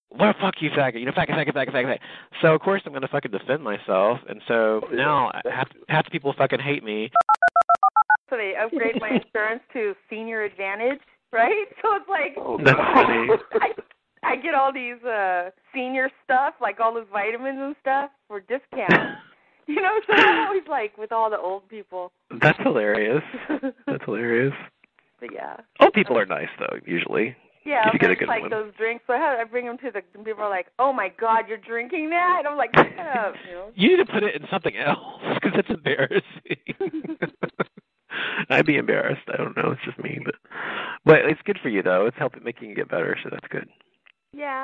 Well, fuck you, faggot. Faggot. So, of course, I'm going to fucking defend myself. And so now half the people fucking hate me. So they upgrade my insurance to Senior Advantage, right? So it's like, that's funny. I get all these senior stuff, like all those vitamins and stuff for discount. So I'm always like with all the old people. That's hilarious. That's hilarious. But yeah. Old people are nice, though, usually. Yeah, if you get a good like one. those drinks. So I bring them to the people are like, oh my God, you're drinking that? And I'm like, shut up. You need to put it in something else because it's embarrassing. I'd be embarrassed. I don't know. It's just me, but it's good for you though. It's making you get better, so that's good. Yeah.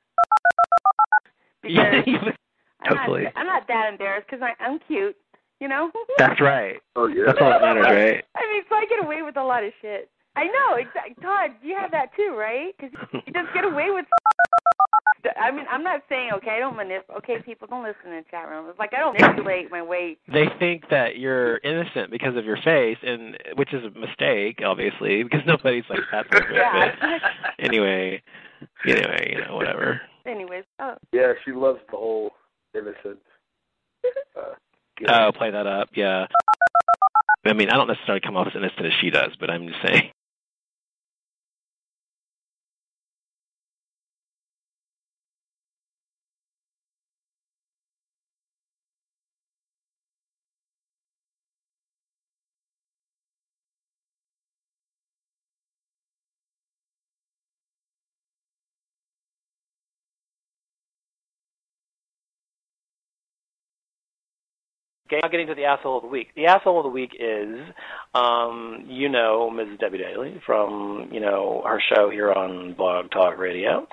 Because hopefully. I'm not that embarrassed because I'm cute. That's right. Oh yeah. That's all that matters, right? I mean, so I get away with a lot of shit. I know, exactly. Todd, you have that too, right? Because you just get away with. I mean, I'm not saying I don't manipulate. Okay, people, don't listen in the chat room. It's like I don't manipulate my weight. They think that you're innocent because of your face, and which is a mistake, obviously, because nobody's like that. Yeah. Anyway, whatever. Anyways, Yeah, she loves the whole innocent. Play that up, yeah. I mean, I don't necessarily come off as innocent as she does, but I'm just saying. Okay, now getting to the asshole of the week. The asshole of the week is, Mrs. Debbie Daly from, her show here on Blog Talk Radio.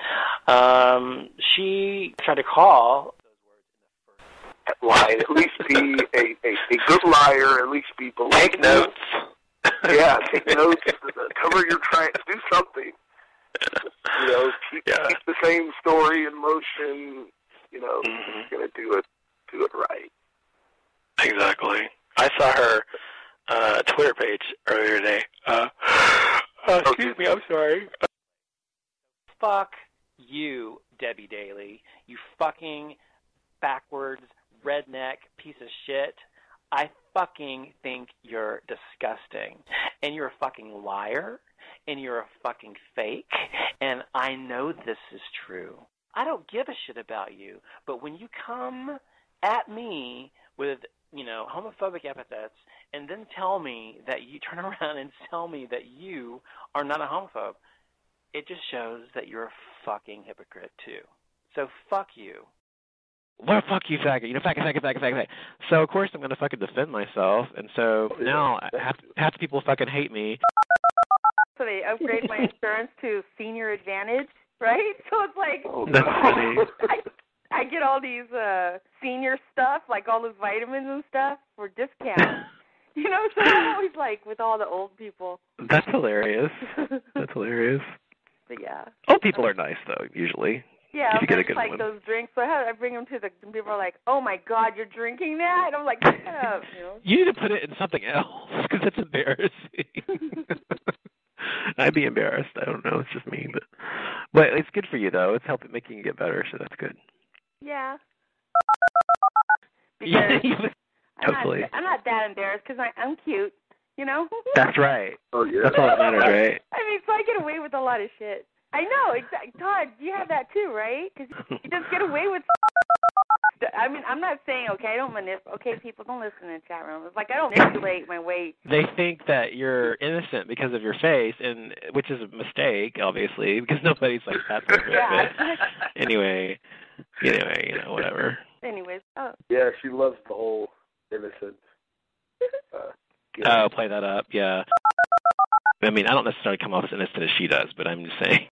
She tried to call. Lie. At least be a good liar. At least be believable. Take notes. Yeah, take notes. Cover your tracks. Do something. Keep the same story in motion. You're gonna do it right. Exactly. I saw her Twitter page earlier today. Excuse me, I'm sorry. Fuck you, Debbie Daly. You fucking backwards redneck piece of shit. I fucking think you're disgusting. And you're a fucking liar. And you're a fucking fake. And I know this is true. I don't give a shit about you. But when you come at me with homophobic epithets, and then tell me that you turn around and tell me that you are not a homophobe, it just shows that you're a fucking hypocrite too. So fuck you. Well, fuck you, faggot. Faggot. So of course I'm going to fucking defend myself, and so now half the people fucking hate me. So they upgrade my insurance to Senior Advantage, right? So it's like, that's funny. I get all these senior stuff, like all those vitamins and stuff for discount. So I'm always like with all the old people. That's hilarious. That's hilarious. But yeah. Old people are nice, though, usually. Yeah, if you get a good like one. those drinks. So I bring them to the people are like, oh my God, you're drinking that? And I'm like, shut up. You need to put it in something else because it's embarrassing. I'd be embarrassed. I don't know. It's just me, but it's good for you though. It's making you get better, so that's good. Yeah. Hopefully. I'm not that embarrassed because I'm cute. That's right. Oh yeah. That's all that matters, right? I mean, so I get away with a lot of shit. I know, exactly. Todd, you have that too, right? Because you just get away with. I mean, I'm not saying I don't manipulate. Okay, people, don't listen in the chat room. It's like I don't manipulate my weight. They think that you're innocent because of your face, and which is a mistake, obviously, because nobody's like that. Yeah. Anyway, whatever. Anyways, Yeah, she loves the whole innocent. Play that up, yeah. I mean, I don't necessarily come off as innocent as she does, but I'm just saying.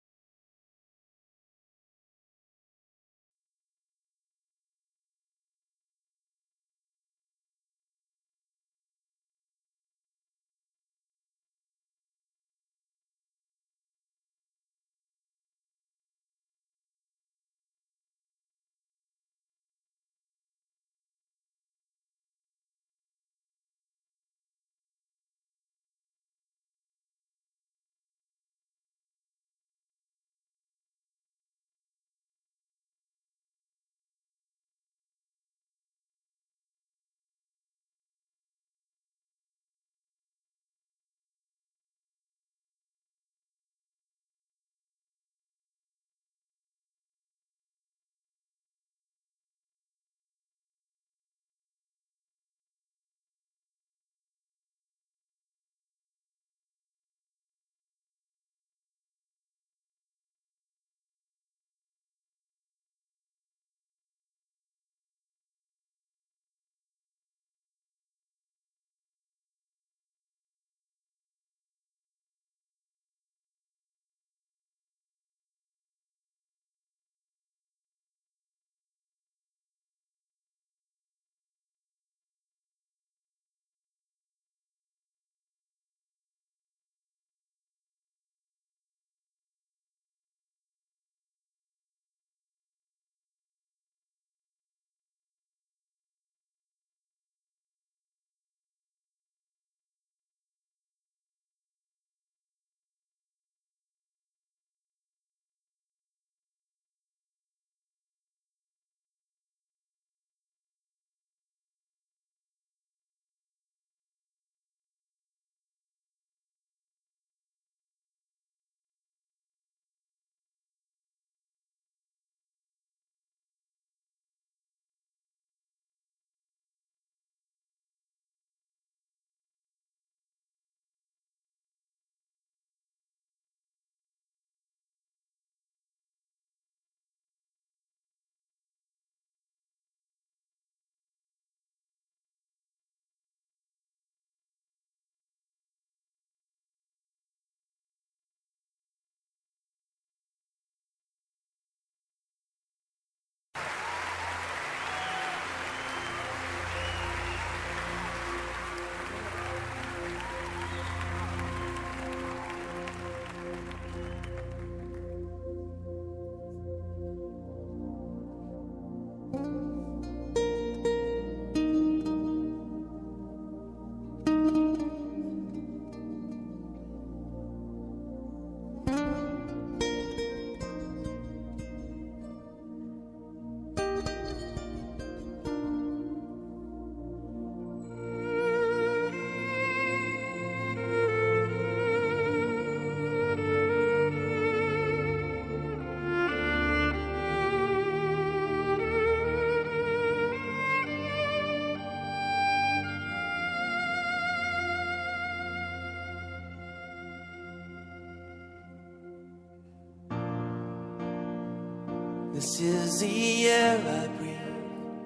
This is the air I breathe.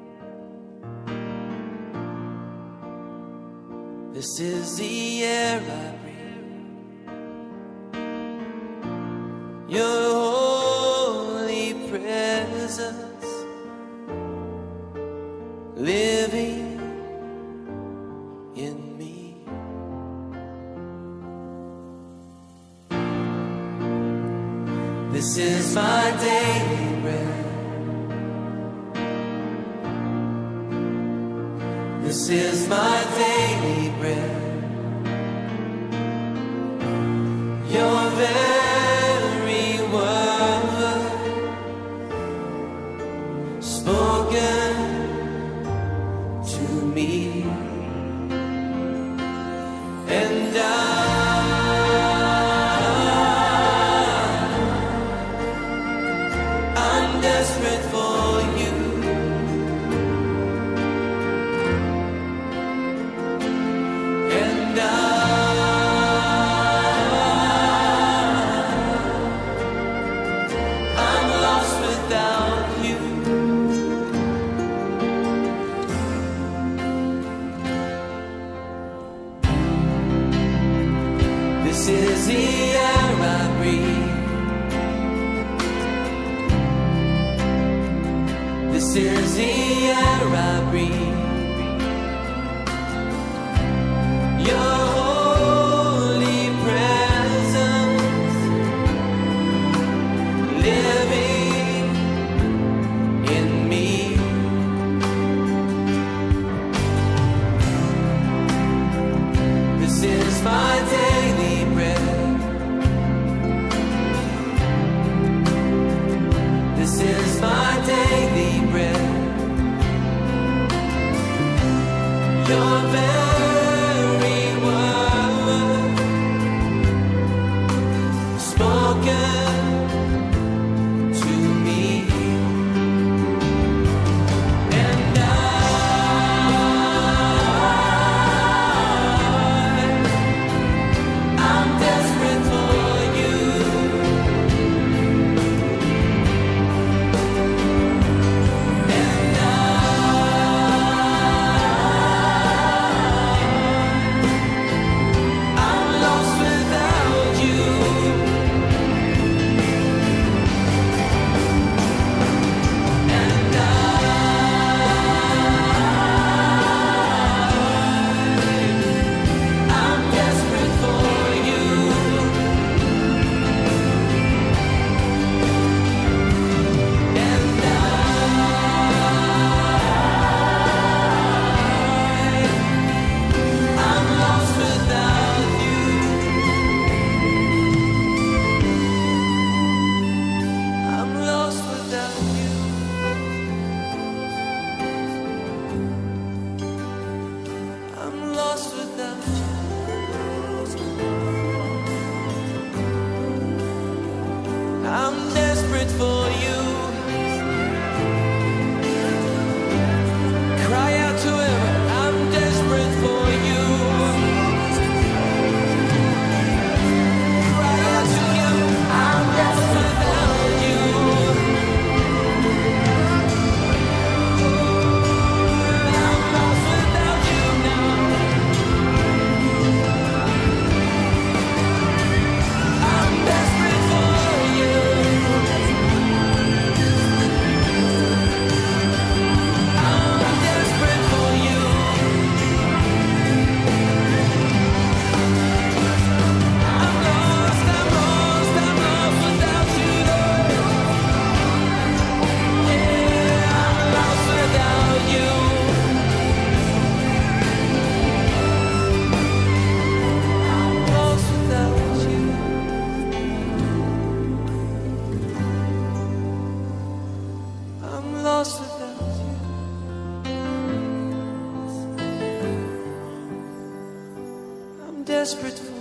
This is the air I breathe. Your holy presence living in me. This is my daily bread. This is my daily bread. Your very word spoken to me, and I'm desperate for you. And I'm lost without you. This is the air I breathe. This is the air I breathe. Your holy presence living in me. This is my daily bread. This is my daily bread. Your very word spoken to me, and I'm desperate for you. And I'm lost without you. And I'm desperate for you. And I'm lost without you. I'm lost without you. I'm lost without you. I'm desperate for you. Cry out to him. I'm desperate for you. Cry out to him. I'm desperate without you. I'm lost without you now. I'm desperate for you. I'm desperate for you. I'm lost without you, Lord. Yeah, I'm lost without you. I'm lost without you. I'm lost without you. I'm desperate for you.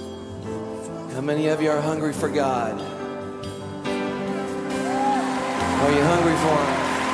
How many of you are hungry for God? Are you hungry for them?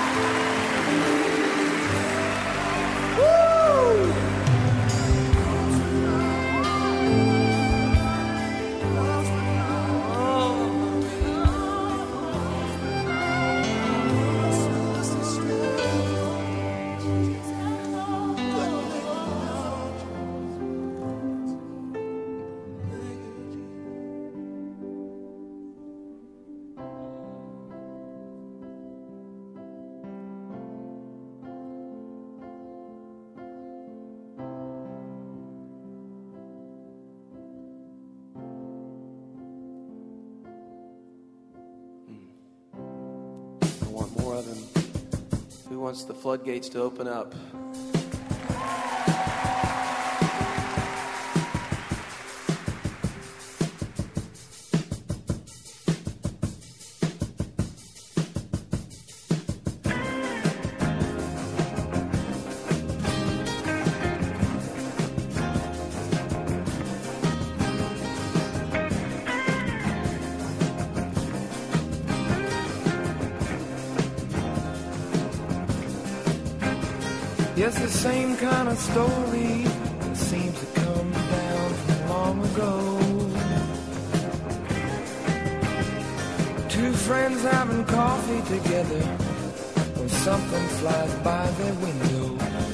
Who wants the floodgates to open up? Yes, the same kind of story seems to come down from long ago. Two friends having coffee together when something flies by their window.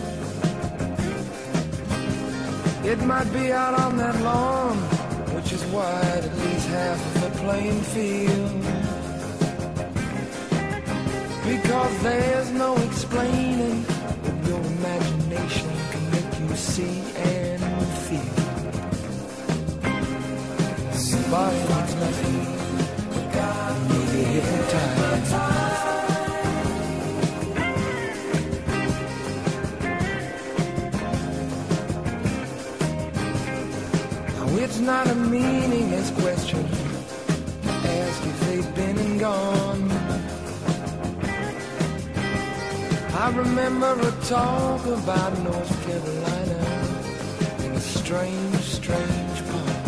It might be out on that lawn, which is wide at least half of the playing field. Because there's no explaining what your imagination can make you see and feel. Somebody wants nothing, maybe hypnotized. Now it's not a meaningless question to ask if they've been and gone. I remember a talk about North Carolina in a strange, strange poem.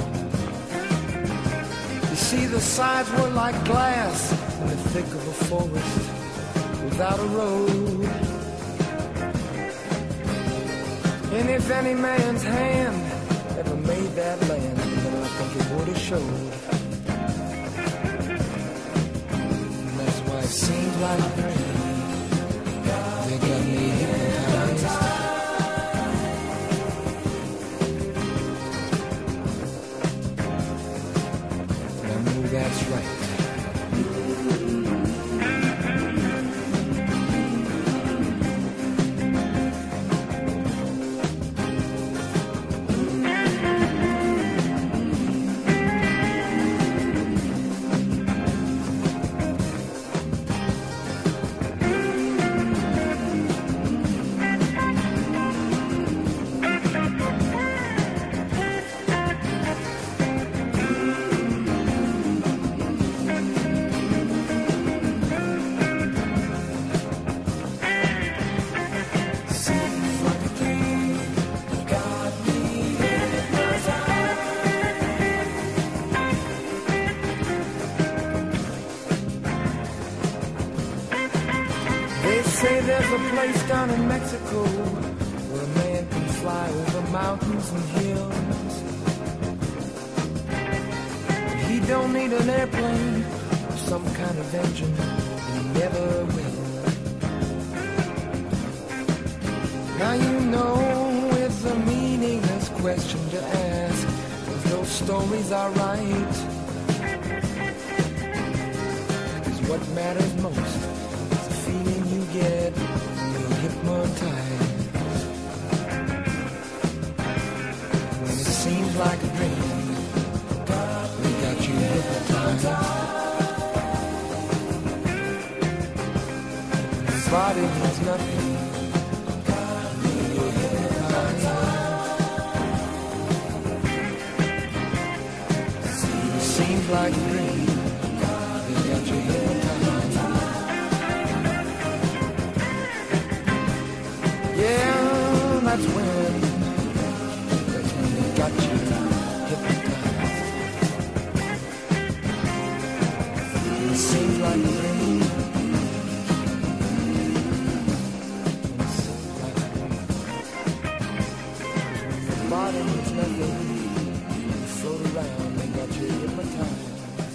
You see, the sides were like glass in the thick of a forest without a road. And if any man's hand ever made that land, then I think it would have showed. And that's why it seems like rain. They got me hypnotized. I know that's right. Say there's a place down in Mexico where a man can fly over mountains and hills. He don't need an airplane or some kind of engine, and he never will. Now you know it's a meaningless question to ask if those stories are right. 'Cause what matters most is the feeling you get when you're hypnotized. When it seems like a dream, we got you hypnotized. Your body means nothing. You're hypnotized. It seems like a dream. We got you hypnotized. Yeah, that's when we got you hypnotized. It seems like a dream. bottom is nothing. You float around and got you hypnotized.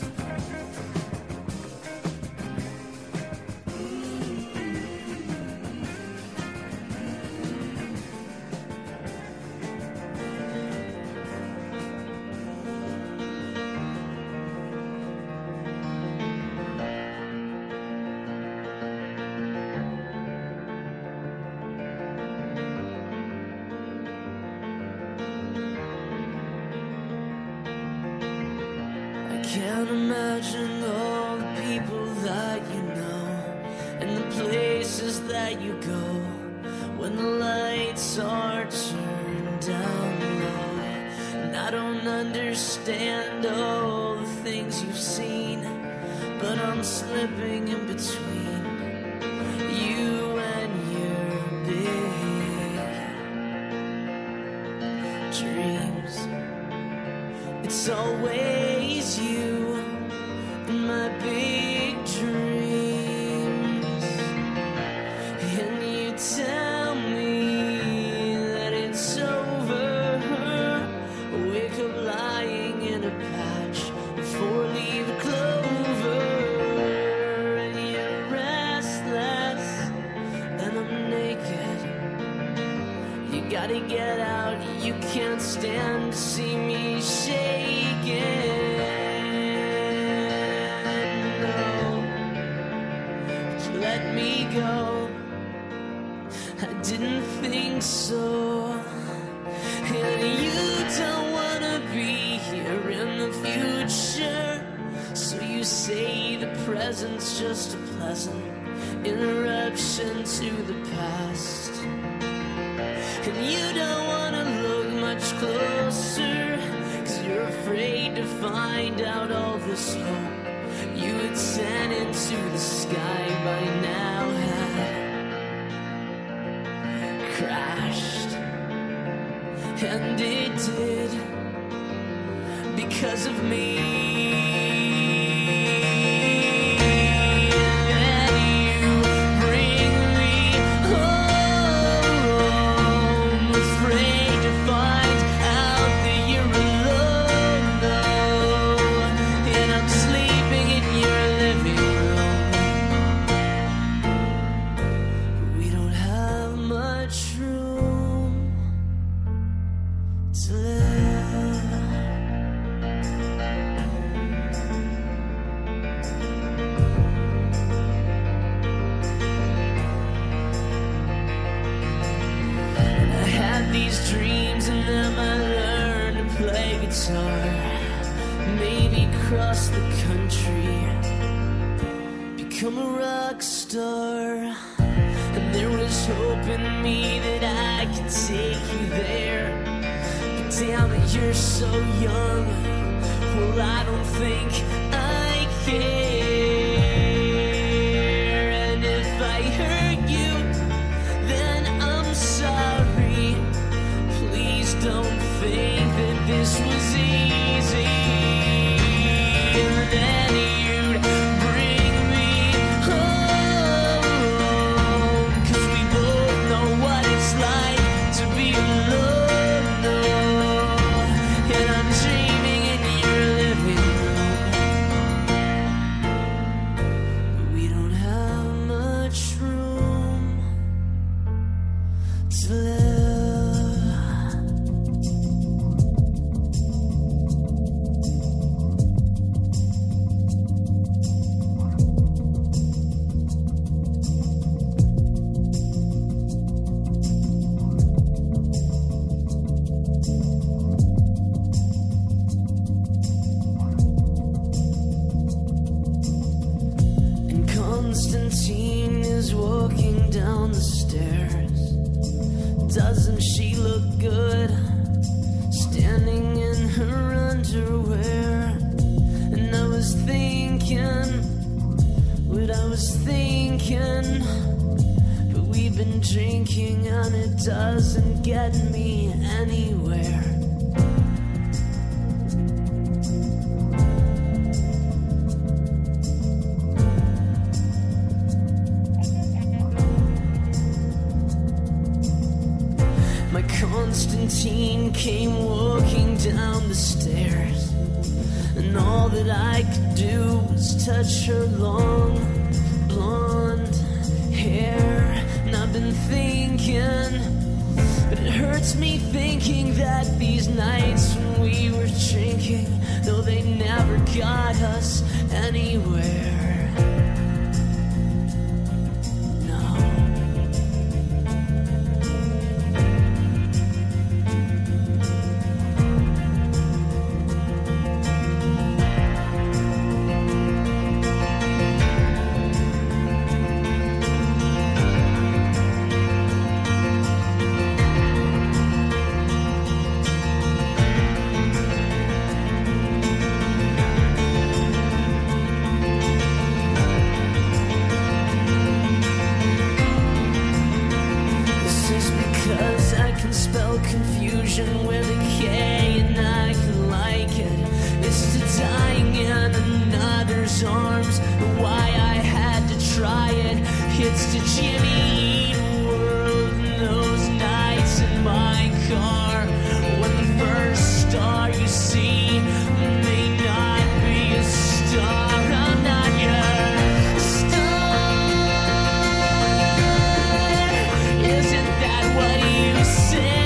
Can't imagine all the people that you know and the places that you go when the lights are turned down low. And I don't understand all the things you've seen, but I'm slipping in between you and your big dreams. It's always you in my big dreams, and you tell me that it's over. Wake up lying in a patch of four-leaf clover, and you're restless, and I'm naked. You gotta get out, you can't stand to see me shaking. Let me go, I didn't think so. And you don't wanna be here in the future, so you say the present's just a pleasant interruption to the past. And you don't wanna look much closer, 'cause you're afraid to find out all this hope you had sent into the sky by now had crashed. And it did, because of me. And you bring me home, afraid to find out that you're alone, no. And I'm sleeping in your living room. We don't have much room to live. I had these dreams and then I learned to play guitar. Maybe cross the country, become a rock star. And there was hope in me that I could take you there. But damn it, you're so young. Well, I don't think I care. And if I hurt you, then I'm sorry. Please don't think that this was easy. And then you'd bring me home, 'cause we both know what it's like to be alone, no. And I'm dreaming in your living room, but we don't have much room to live. morning came walking down the stairs, and all that I could do was touch her long blonde hair. And I've been thinking, but it hurts me thinking that these nights when we were drinking, though they never got us anywhere. Confusion with a K, and I can like it. It's to dying in another's arms, and why I had to try it. It's to Jimmy Eat World and those nights in my car, when the first star you see may not be a star. I'm not your star. Isn't that what you said?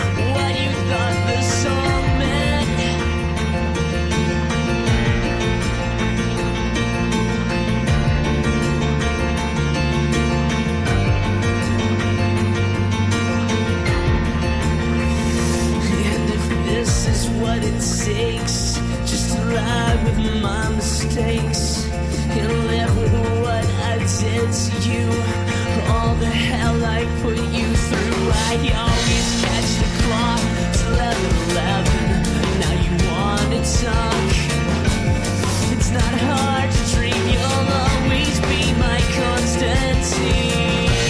What it takes just to ride with my mistakes and live with what I did to you, all the hell I put you through. I always catch the clock till 11. Now you wanna talk. It's not hard to dream you'll always be my Constantine.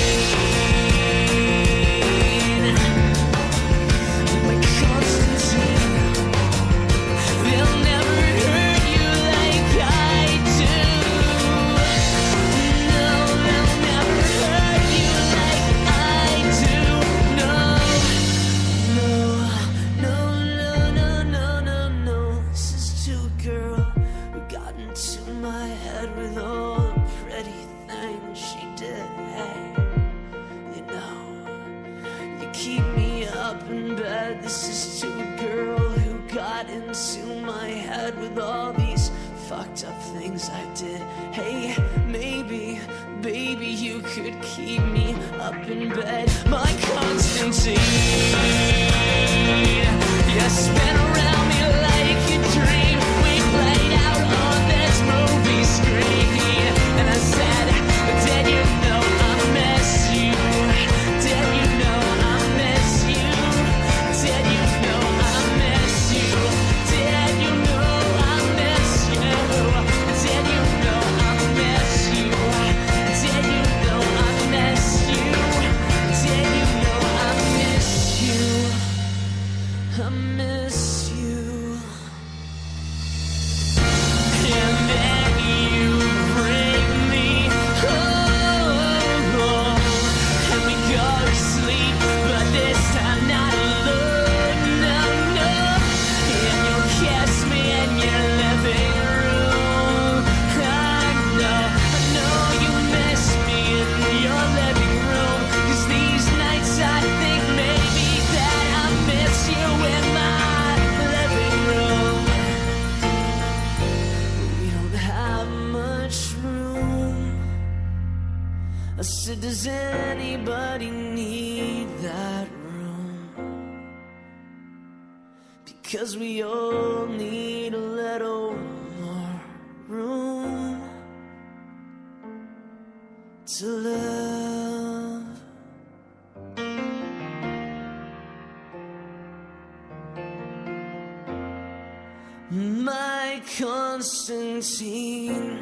This is to a girl who got into my head with all these fucked up things I did. Hey, maybe, baby, you could keep me up in bed, my Constantine. You spin around me like a dream. We played out on this movie screen, and I said, did you know I miss you? Did you know I miss you? Did you know I miss you? Did you know I miss you? Did you know I miss you? Did you know I miss you? Did you know I miss you? I miss you. And then you bring me home, and we go to sleep, but this time not alone, no, no. And you'll kiss me in your living room. I know you miss me in your living room, 'cause these nights I think maybe that I miss you in my living room. We don't have much room. I said, does anybody need that room? Because we all need a little more room to love. My Constantine.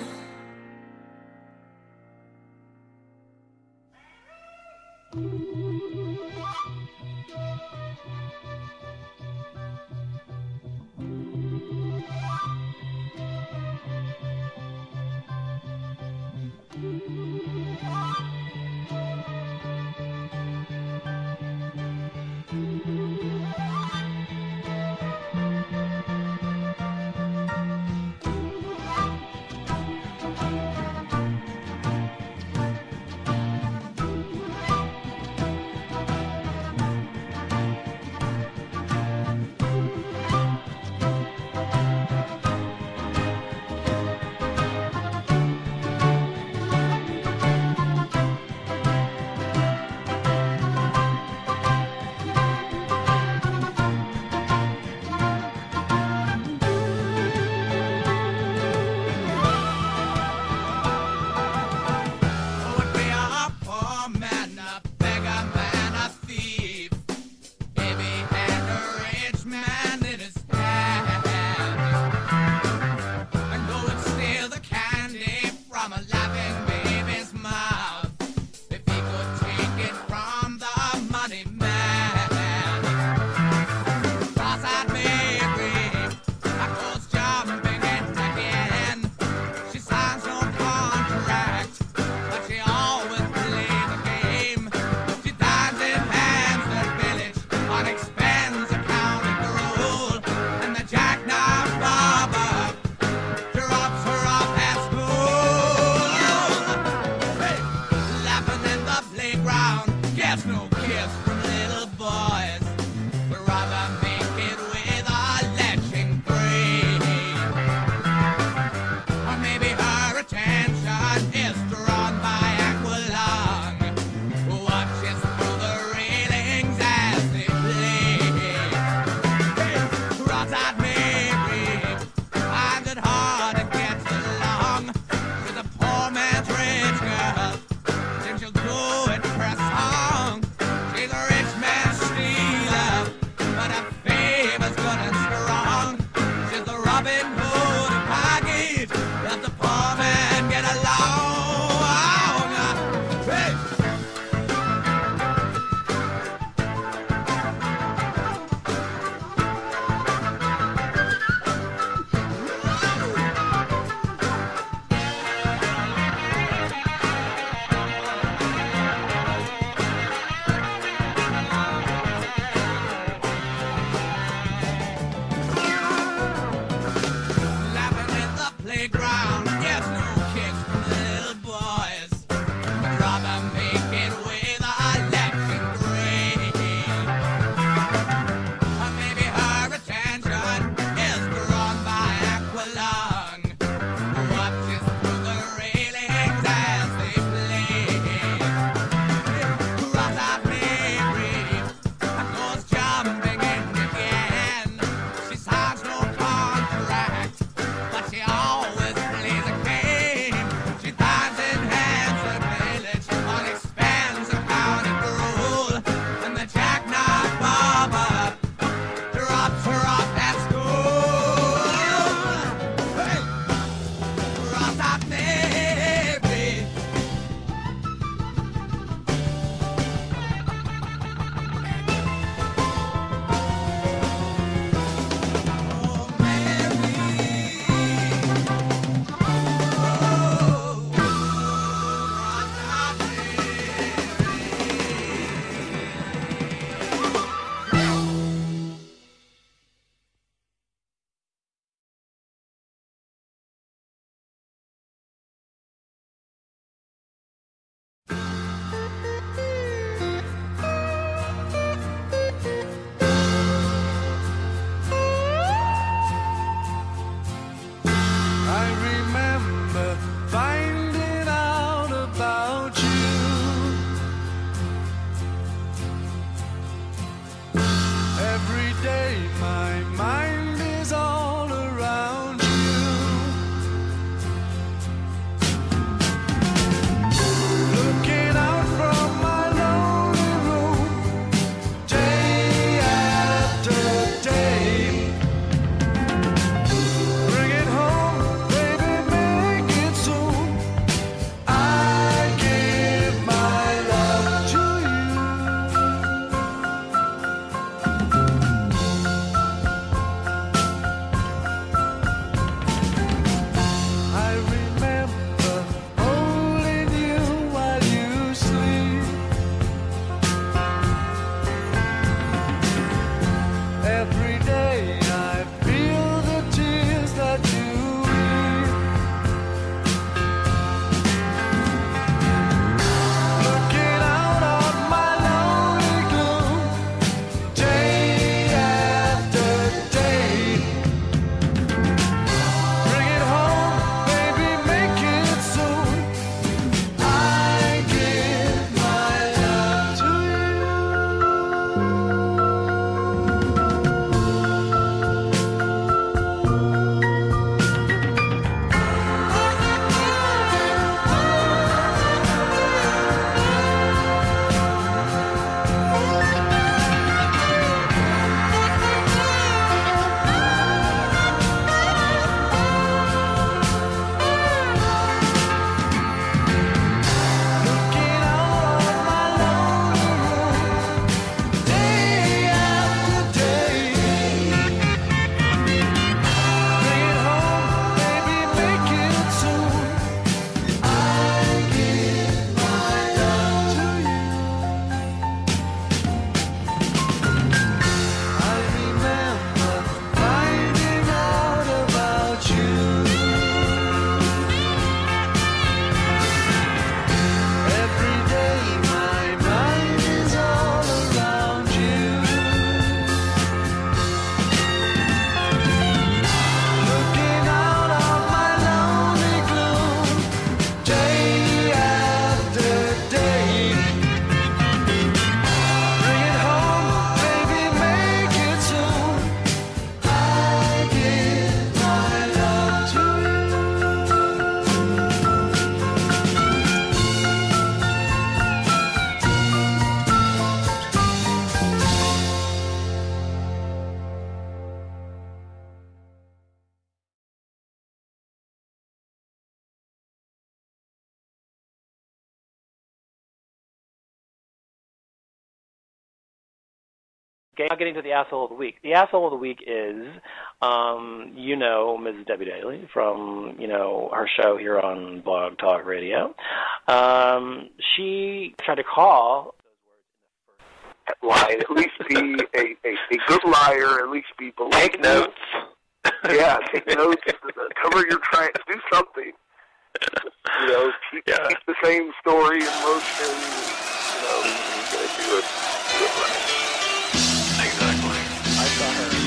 cross-eyed Mary finds it hard to get along with a poor man's rich girl. Then she'll do it for a song. She's a rich man's stealer, but her favor's good and strong. She's the Robin Hood package that the poor man get along. Hey! Laughing in the playground, yes, no kicks from the little boys. Rather make it with a electric grade. Or maybe her attention is drawn by Aqualung, who watches through the railings as they play. Cross-eyed Mary goes jumping in again. She signs no contract, but she always plays a game. She dines in handsome village on expensive county gruel, and the jackknife barber drops her off at school. Hey! Cross-eyed Mary. Oh, Now getting to the asshole of the week. The asshole of the week is, Mrs. Debbie Daly from, her show here on Blog Talk Radio. She tried to call. Lie. At least be a good liar. At least be believable. Take notes. Yeah, take notes. Cover your tracks. Do something. Keep the same story in motion. You're gonna do it right. Exactly. I saw her.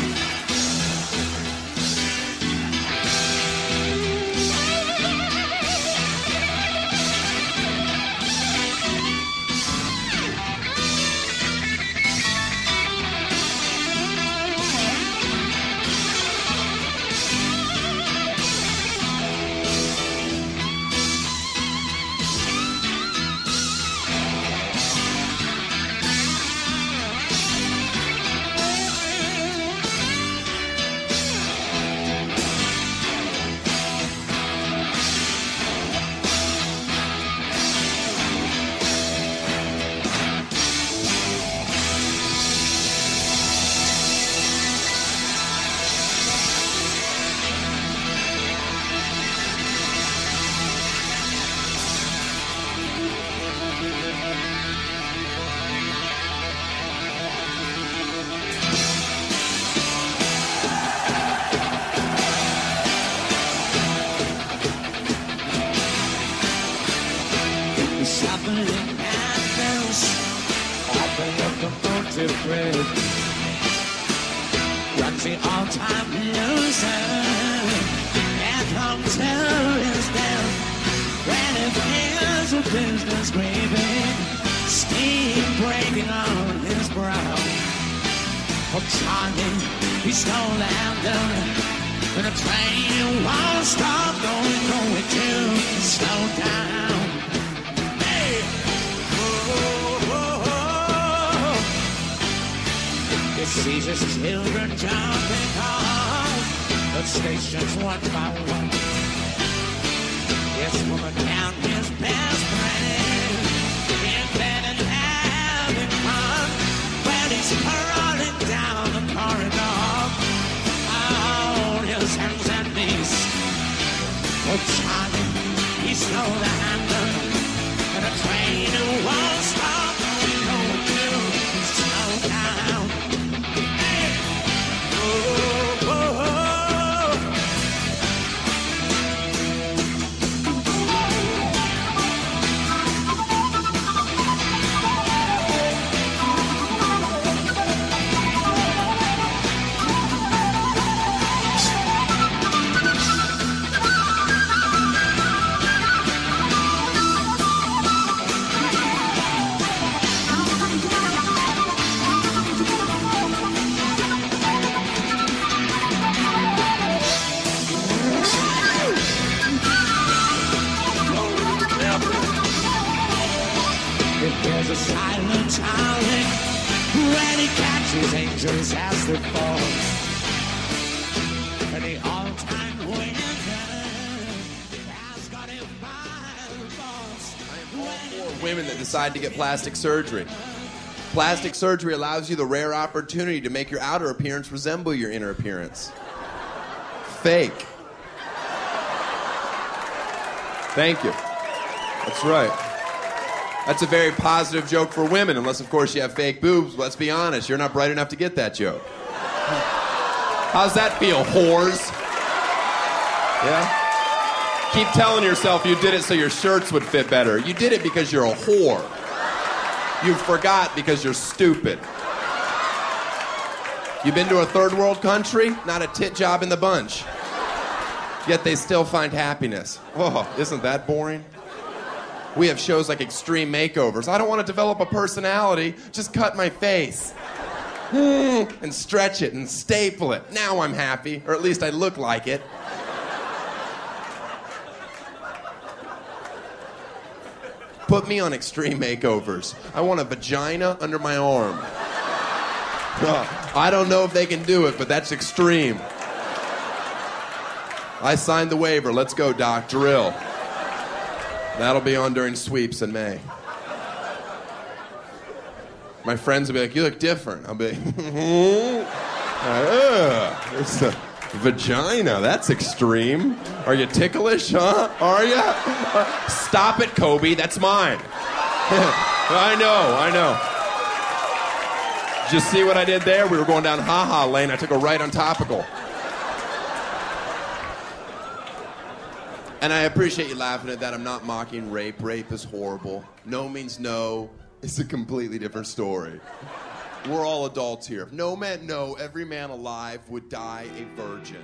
Runs the all-time loser, and home terrorist down. When it feels a business grieving, steam breaking on his brow. Oh, Charlie, he stole London, and a train won't stop going to slow down. Hey, he sees his children jumping off the stations one by one. Yes, woman down his best friend, in bed and having fun. When he's rolling down the corridor on his hands and knees. Oh, Charlie, he stole the handle, and a train won't stop going to slow down. There's a silent howling when he catches angels as they fall. And the all-time winner has got him by the balls. I am all for women that decide to get plastic surgery. Plastic surgery allows you the rare opportunity to make your outer appearance resemble your inner appearance. Fake. Thank you. That's right. That's a very positive joke for women, unless, of course, you have fake boobs. Let's be honest, you're not bright enough to get that joke. How's that feel, whores? Yeah? Keep telling yourself you did it so your shirts would fit better. You did it because you're a whore. You forgot because you're stupid. You been to a third world country? Not a tit job in the bunch. Yet they still find happiness. Oh, isn't that boring? We have shows like Extreme Makeovers. I don't want to develop a personality. Just cut my face. And stretch it and staple it. Now I'm happy. Or at least I look like it. Put me on Extreme Makeovers. I want a vagina under my arm. I don't know if they can do it, but that's extreme. I signed the waiver. Let's go, Doc. Drill. That'll be on during sweeps in May. My friends will be like, you look different. I'll be like, there's a vagina. That's extreme. Are you ticklish, huh? Are you? Stop it, Kobe. That's mine. I know. Did you see what I did there? We were going down ha-ha lane. I took a right on topical. And I appreciate you laughing at that. I'm not mocking rape. Rape is horrible. No means no. It's a completely different story. We're all adults here. If no meant no, every man alive would die a virgin.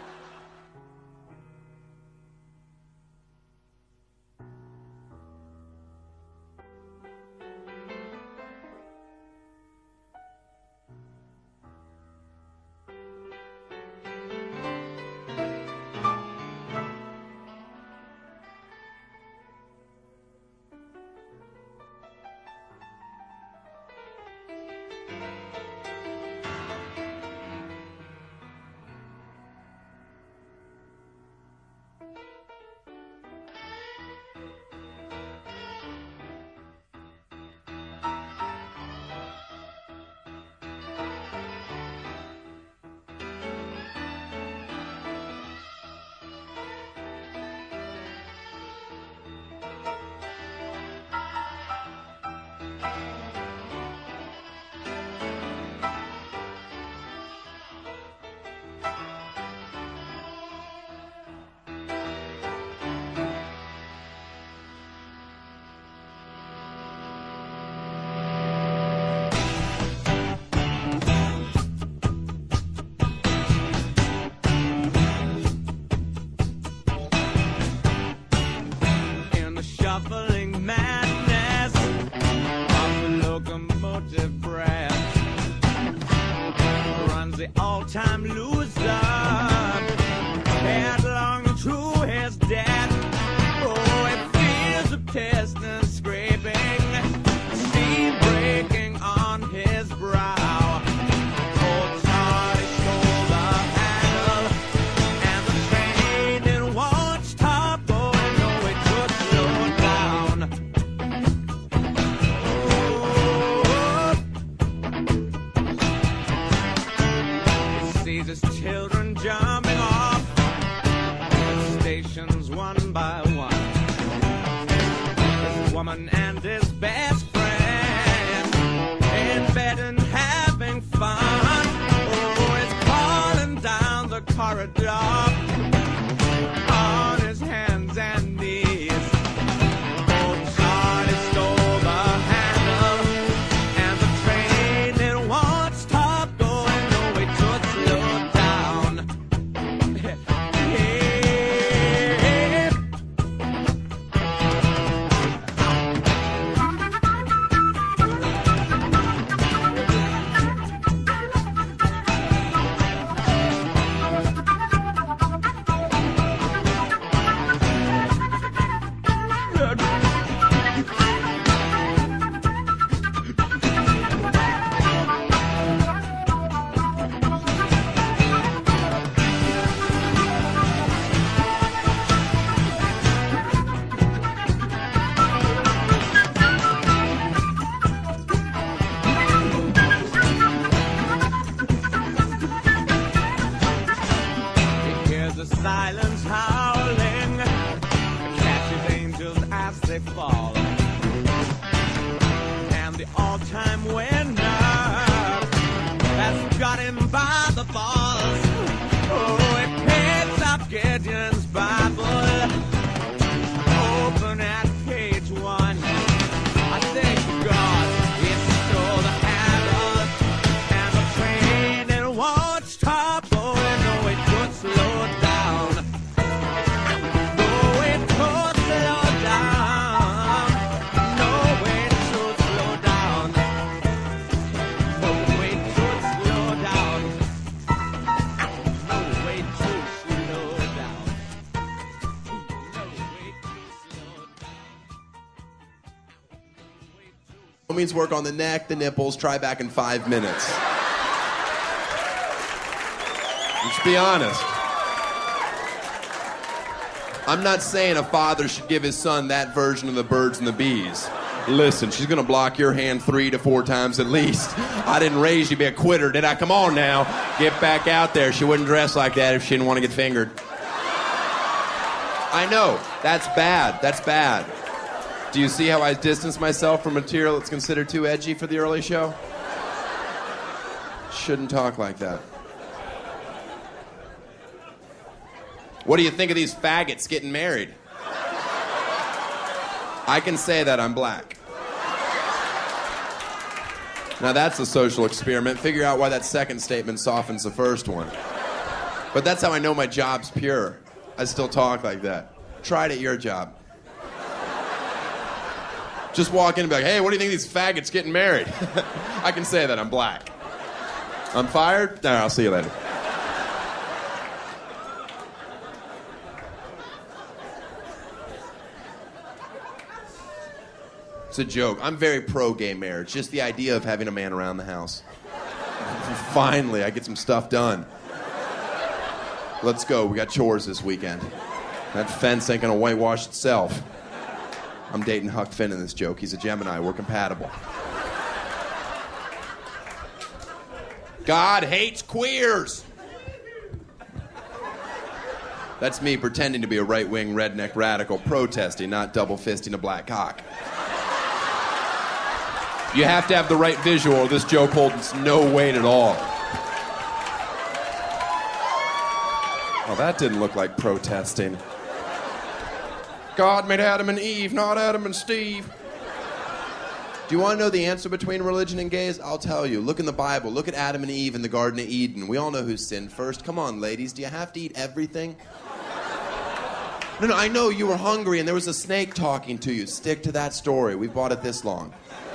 Shuffling madness of the locomotive breath runs the all-time loser headlong to his death. Oh, it feels a piston scraping, steam breaking on his brow. Old Charlie stole the handle, and the train it won't stop going. No, it could slow down. He sees his children jumping off the stations one by one. His woman and his best friend in bed and having fun. Oh, he's crawling down the corridor on his hands and knees. Old Charlie stole the handle, and the train it won't stop going. No, it could slow down. He hears the silence howling, catches angels as they fall, and the all-time winner has got him by the balls. Oh, he picks up Gideon's Bible, open at page 1. I thank God he stole the handle, and the train it won't stop going. No, it could slow down. No, it could slow down. No, it could slow down. No, it could slow down. No, it could slow down. No, it could slow down. It means work on the neck, the nipples, try back in 5 minutes. Let's be honest. I'm not saying a father should give his son that version of the birds and the bees. Listen, she's gonna block your hand 3 to 4 times at least. I didn't raise you to be a quitter, did I? Come on now. Get back out there. She wouldn't dress like that if she didn't want to get fingered. I know. That's bad. That's bad. Do you see how I distance myself from material that's considered too edgy for the early show? Shouldn't talk like that. What do you think of these faggots getting married? I can say that I'm black. Now that's a social experiment. Figure out why that second statement softens the first one. But that's how I know my job's pure. I still talk like that. Try it at your job. Just walk in and be like, hey, what do you think of these faggots getting married? I can say that, I'm black. I'm fired? No, I'll see you later. It's a joke. I'm very pro-gay marriage. Just the idea of having a man around the house. Finally, I get some stuff done. Let's go. We got chores this weekend. That fence ain't gonna whitewash itself. I'm dating Huck Finn in this joke. He's a Gemini. We're compatible. God hates queers. That's me pretending to be a right-wing redneck radical protesting, not double-fisting a black cock. You have to have the right visual or this joke holds no weight at all. Oh, that didn't look like protesting. God made Adam and Eve, not Adam and Steve. Do you want to know the answer between religion and gays? I'll tell you. Look in the Bible. Look at Adam and Eve in the Garden of Eden. We all know who sinned first. Come on, ladies. Do you have to eat everything? No, I know you were hungry and there was a snake talking to you. Stick to that story. We've bought it this long.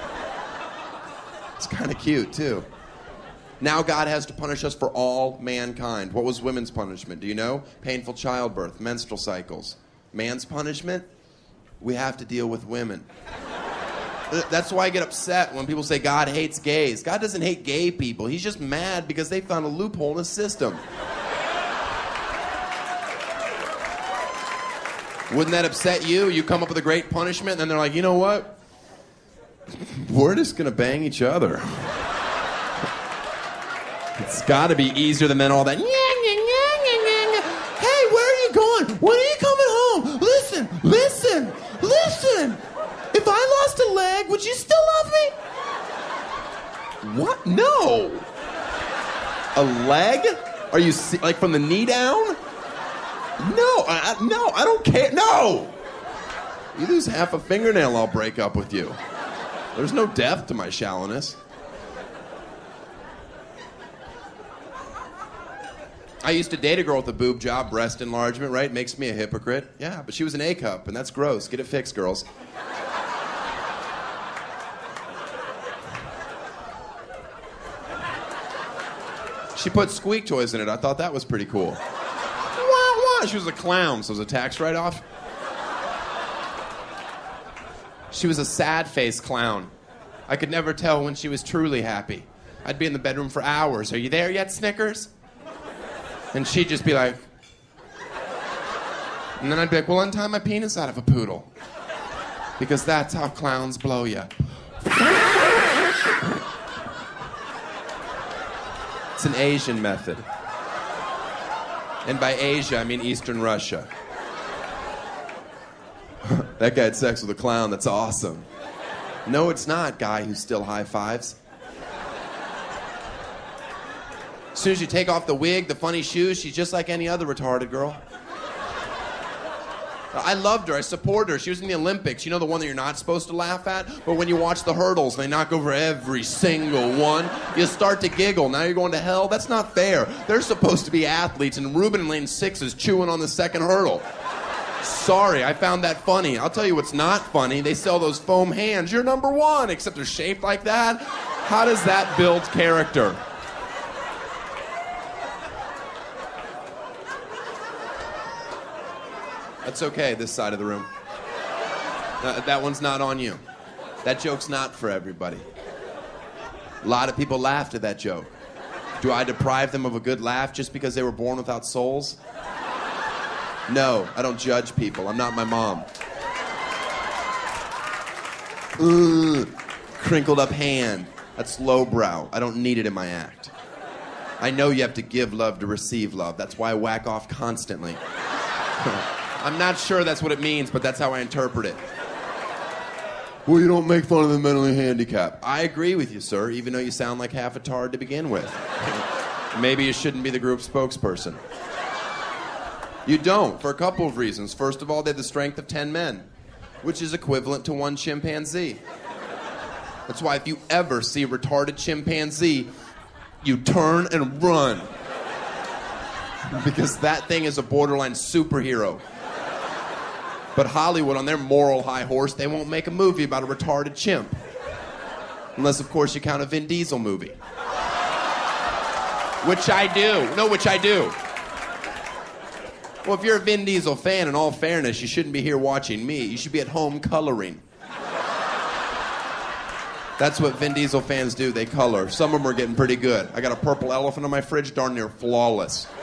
It's kind of cute, too. Now God has to punish us for all mankind. What was women's punishment? Do you know? Painful childbirth, menstrual cycles. Man's punishment? We have to deal with women. That's why I get upset when people say God hates gays. God doesn't hate gay people. He's just mad because they found a loophole in the system. Wouldn't that upset you? You come up with a great punishment, and then they're like, you know what? We're just going to bang each other. It's got to be easier than all that. Hey, where are you going? When are you coming home? Listen, listen, listen. If I lost a leg, would you still love me? What? No. A leg? Are you like from the knee down? No, I don't care. No. You lose half a fingernail, I'll break up with you. There's no depth to my shallowness. I used to date a girl with a boob job, breast enlargement, right? Makes me a hypocrite. Yeah, but she was an A-cup, and that's gross. Get it fixed, girls. She put squeak toys in it. I thought that was pretty cool. Wah, wah. She was a clown, so it was a tax write-off. She was a sad-faced clown. I could never tell when she was truly happy. I'd be in the bedroom for hours. Are you there yet, Snickers? And she'd just be like... And then I'd be like, well, untie my penis out of a poodle. Because that's how clowns blow you. It's an Asian method. And by Asia, I mean Eastern Russia. That guy had sex with a clown. That's awesome. No, it's not, guy who still high fives. As soon as you take off the wig, the funny shoes, she's just like any other retarded girl. I loved her. I support her. She was in the Olympics. You know the one that you're not supposed to laugh at? But when you watch the hurdles and they knock over every single one, you start to giggle. Now you're going to hell? That's not fair. They're supposed to be athletes, and Ruben in lane 6 is chewing on the second hurdle. Sorry, I found that funny. I'll tell you what's not funny. They sell those foam hands. You're number one, except they're shaped like that. How does that build character? That's okay, this side of the room. That one's not on you. That joke's not for everybody. A lot of people laughed at that joke. Do I deprive them of a good laugh just because they were born without souls? No, I don't judge people. I'm not my mom. Crinkled up hand. That's lowbrow. I don't need it in my act. I know you have to give love to receive love. That's why I whack off constantly. I'm not sure that's what it means, but that's how I interpret it. Well, you don't make fun of the mentally handicapped. I agree with you, sir, even though you sound like half a tard to begin with. Maybe you shouldn't be the group spokesperson. You don't, for a couple of reasons. First of all, they have the strength of 10 men, which is equivalent to 1 chimpanzee. That's why if you ever see a retarded chimpanzee, you turn and run. Because that thing is a borderline superhero. But Hollywood, on their moral high horse, they won't make a movie about a retarded chimp. Unless, of course, you count a Vin Diesel movie. Which I do. No, which I do. Well, if you're a Vin Diesel fan, in all fairness, you shouldn't be here watching me. You should be at home coloring. That's what Vin Diesel fans do. They color. Some of them are getting pretty good. I got a purple elephant on my fridge, darn near flawless.